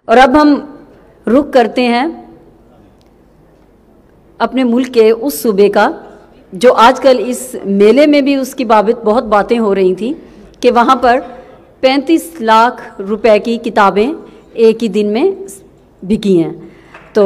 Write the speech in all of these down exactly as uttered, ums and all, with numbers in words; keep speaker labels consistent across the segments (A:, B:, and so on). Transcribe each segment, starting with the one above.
A: और अब हम रुख करते हैं अपने मुल्क के उस सूबे का जो आजकल इस मेले में भी उसकी बाबत बहुत बातें हो रही थी कि वहाँ पर पैंतीस लाख रुपए की किताबें एक ही दिन में बिकी हैं। तो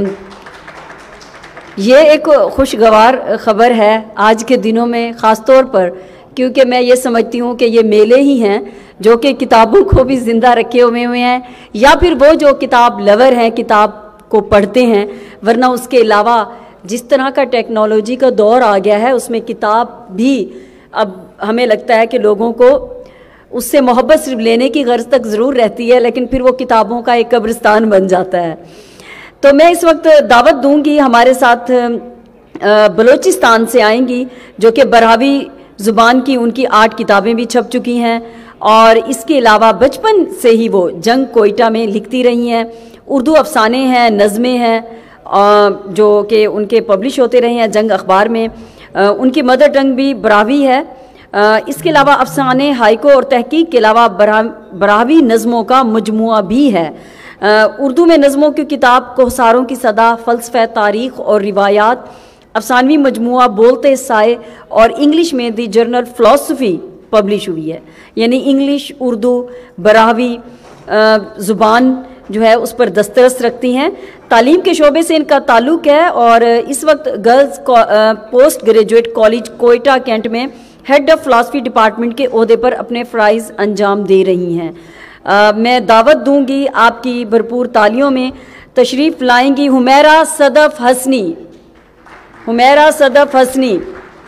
A: ये एक खुशगवार ख़बर है आज के दिनों में, ख़ास तौर पर क्योंकि मैं ये समझती हूँ कि ये मेले ही हैं जो कि किताबों को भी ज़िंदा रखे हुए हुए हैं, या फिर वो जो किताब लवर हैं, किताब को पढ़ते हैं। वरना उसके अलावा जिस तरह का टेक्नोलॉजी का दौर आ गया है उसमें किताब भी अब हमें लगता है कि लोगों को उससे मोहब्बत सिर्फ लेने की गर्ज तक ज़रूर रहती है, लेकिन फिर वो किताबों का एक कब्रिस्तान बन जाता है। तो मैं इस वक्त दावत दूंगी, हमारे साथ बलूचिस्तान से आएंगी जो कि बरहावी ज़ुबान की उनकी आठ किताबें भी छप चुकी हैं और इसके अलावा बचपन से ही वो जंग कोयटा में लिखती रही हैं। उर्दू अफसाने हैं, नज़में हैं जो कि उनके पब्लिश होते रहे हैं जंग अखबार में। उनकी मदर टंग भी बरावी है। इसके अलावा अफसाने, हाइको और तहकीक के अलावा बरावी नज़मों का मजमुआ भी है। उर्दू में नज़मों की किताब कोहसारों की सदा, फ़लसफ़े तारीख़ और रिवायात, अफसानवी मजमुआ बोलते साए और इंग्लिश में दी जर्नल फ़िलॉसफ़ी पब्लिश हुई है। यानी इंग्लिश, उर्दू, बरावी ज़ुबान जो है उस पर दस्तरस रखती हैं। तालीम के शोबे से इनका ताल्लुक़ है और इस वक्त girls post graduate college Quetta cantt में हेड ऑफ फ़िलॉसफ़ी डिपार्टमेंट के ओहदे पर अपने फ़राइज़ अंजाम दे रही हैं। आ, मैं दावत दूंगी आपकी भरपूर तालियों में तशरीफ़ लाएंगी हुमैरा सदफ़ हसनी। हुमैरा सदफ़ हसनी,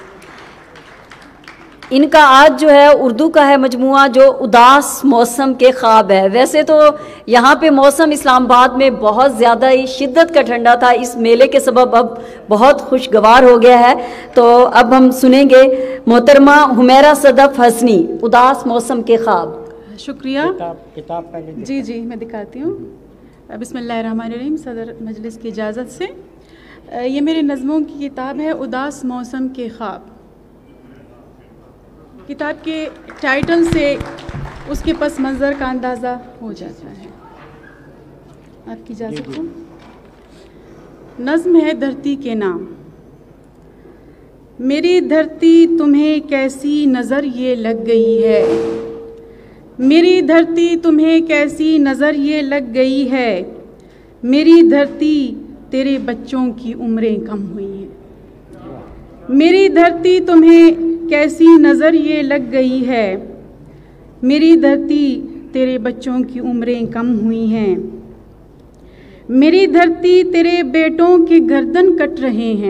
A: इनका आज जो है उर्दू का है मजमुआ जो उदास मौसम के ख्वाब है। वैसे तो यहाँ पे मौसम इस्लामाबाद में बहुत ज़्यादा ही शिद्दत का ठंडा था, इस मेले के सबब अब बहुत खुशगवार हो गया है। तो अब हम सुनेंगे मोहतरमा हुमैरा सदफ़ हसनी, उदास मौसम के ख्वाब।
B: शुक्रिया।
C: किताब किताब पहले
B: जी जी मैं दिखाती हूँ। बिस्मिल्लाहिर्रहमानिर्रहीम। सदर मजलिस की इजाज़त से ये मेरे नज़मों की किताब है उदास मौसम के ख्वाब। किताब के टाइटल से उसके पस मंज़र का अंदाज़ा हो जाता है। आपकी इजाज़त हो। नज़्म है धरती के नाम। मेरी धरती तुम्हें कैसी नज़र ये लग गई है, मेरी धरती तुम्हें कैसी नज़र ये लग गई है, मेरी धरती तेरे बच्चों की उम्रें कम हुई हैं। मेरी धरती तुम्हें कैसी नज़र ये लग गई है, मेरी धरती तेरे बच्चों की उम्रें कम हुई हैं। मेरी धरती तेरे बेटों के गर्दन कट रहे हैं,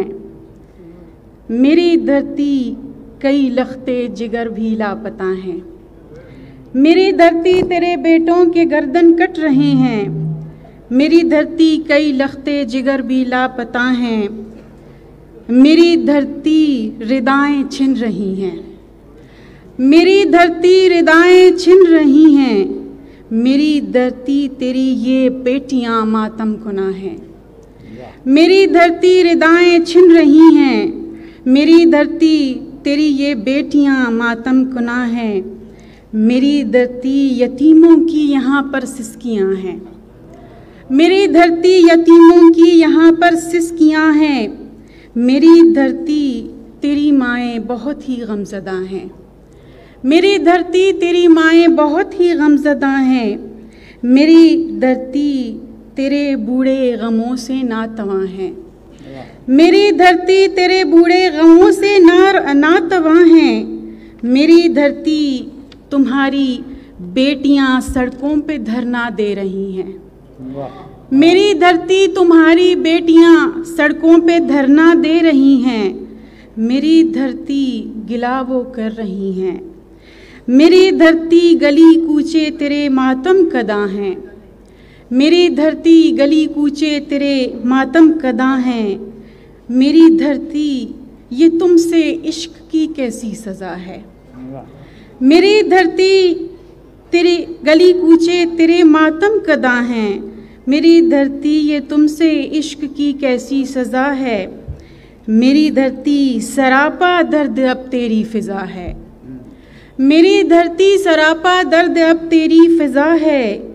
B: मेरी धरती कई लख्ते जिगर भी लापता हैं। मेरी धरती तेरे बेटों के गर्दन कट रहे हैं, मेरी धरती कई लख्ते जिगर भी लापता हैं। मेरी धरती रिदाएं छिन रही हैं, मेरी धरती रिदाएं छिन रही हैं, मेरी धरती तेरी ये बेटियां मातम कुना हैं। मेरी धरती रिदाएं छिन रही हैं, मेरी धरती तेरी ये बेटियां मातम कुना हैं। मेरी धरती यतीमों की यहाँ पर सिसकियाँ हैं, मेरी धरती यतीमों की यहाँ पर सिसकियाँ हैं। मेरी धरती तेरी माएँ बहुत ही गमज़दा हैं, मेरी धरती तेरी माएँ बहुत ही गमज़दा हैं। मेरी धरती तेरे बूढ़े गमों से नातवा हैं, मेरी धरती तेरे बूढ़े गमों से ना नातवा हैं। मेरी धरती तुम्हारी बेटियां सड़कों पे धरना दे रही हैं, मेरी धरती तुम्हारी बेटियां सड़कों पे धरना दे रही हैं। मेरी धरती गिला वो कर रही हैं, मेरी धरती गली कूचे तेरे मातम कदा हैं, मेरी धरती गली कूचे तेरे मातम कदा हैं। मेरी धरती ये तुमसे इश्क की कैसी सज़ा है, मेरी धरती तेरी गली कूचे तेरे मातम कदा हैं। मेरी धरती ये तुमसे इश्क की कैसी सज़ा है, मेरी धरती सरापा दर्द अब तेरी फ़िज़ा है, मेरी धरती सरापा दर्द अब तेरी फ़िज़ा है।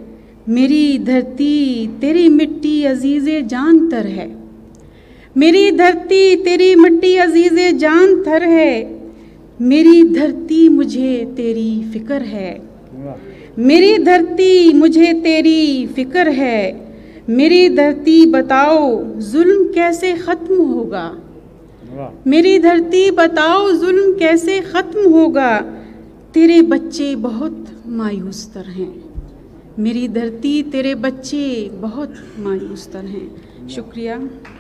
B: मेरी धरती तेरी मिट्टी अजीज़े जान तर है, मेरी धरती तेरी मिट्टी अजीज़े जान तर है, मेरी धरती मुझे तेरी फिक्र है, मेरी धरती मुझे तेरी फिक्र है, मेरी धरती बताओ जुल्म कैसे ख़त्म होगा, मेरी धरती बताओ जुल्म कैसे ख़त्म होगा, तेरे बच्चे बहुत मायूस तर हैं, मेरी धरती तेरे बच्चे बहुत मायूस तर हैं। शुक्रिया।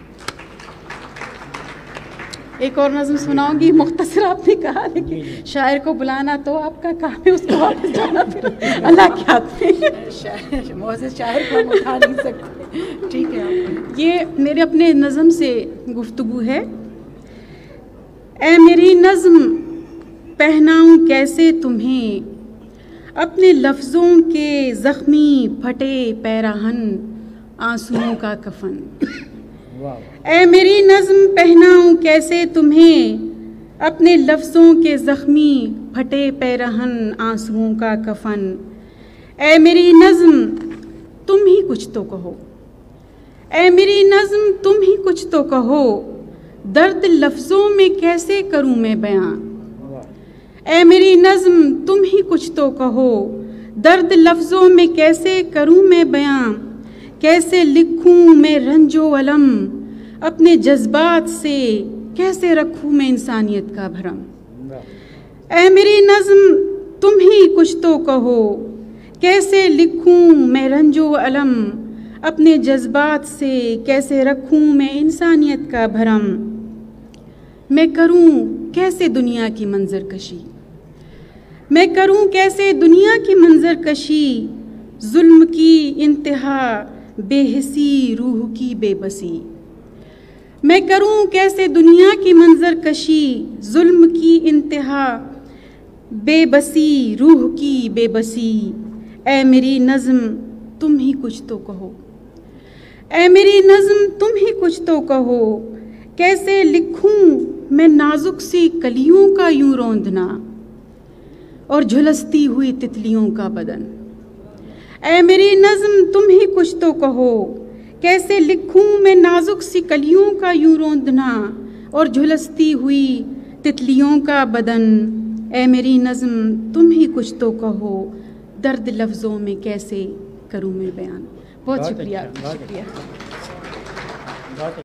B: एक और नज़्म सुनाऊंगी, मुख्तसर आपने कहा, लेकिन शायर को बुलाना तो आपका काम है, उसको वापस जाना फिर अल्लाह के हाथ में। शायर मौज़ शायर को हम उठा नहीं सकते, ठीक है। ये मेरे अपने नज़म से गुफ्तगू है। ऐ मेरी नज़्म पहनाऊं कैसे तुम्हें अपने लफ्ज़ों के ज़ख्मी फटे पैराहन आंसुओं का कफन। ऐ मेरी नज़्म पहनाऊं कैसे तुम्हें अपने लफ्ज़ों के ज़ख्मी फटे पैराहन आंसुओं का कफन। ऐ मेरी नज़्म तुम ही कुछ तो कहो, ऐ मेरी नज़्म तुम ही कुछ तो कहो, दर्द लफ्ज़ों में कैसे करूं मैं बयां। ऐ मेरी नज़्म तुम ही कुछ तो कहो, दर्द लफ्ज़ों में कैसे करूं मैं बयां, कैसे लिखूं मैं रंजो अलम, अपने जज्बात से कैसे रखूं मैं इंसानियत का भरम। ऐ मेरी नज़्म तुम ही कुछ तो कहो, कैसे लिखूं मैं रंजो अलम, अपने जज्बात से कैसे रखूं मैं इंसानियत का भरम। मैं करूं कैसे दुनिया की मंजर कशी, मैं करूं कैसे दुनिया की मंजर कशी, जुल्म की इंतहा बेहिसी रूह की बेबसी। मैं करूं कैसे दुनिया की मंजर कशी, जुल्म की इंतहा बेबसी रूह की बेबसी। ऐ मेरी नज़्म तुम ही कुछ तो कहो, ऐ मेरी नज़्म तुम ही कुछ तो कहो, कैसे लिखूं मैं नाजुक सी कलियों का यूं रौंदना और झुलसती हुई तितलियों का बदन। ऐ मेरी नज़्म तुम ही कुछ तो कहो, कैसे लिखूं मैं नाजुक सी कलियों का यूं रौंदना और झुलसती हुई तितलियों का बदन। ऐ मेरी नज़्म तुम ही कुछ तो कहो, दर्द लफ्ज़ों में कैसे करूं मैं बयान। बहुत शुक्रिया, शुक्रिया।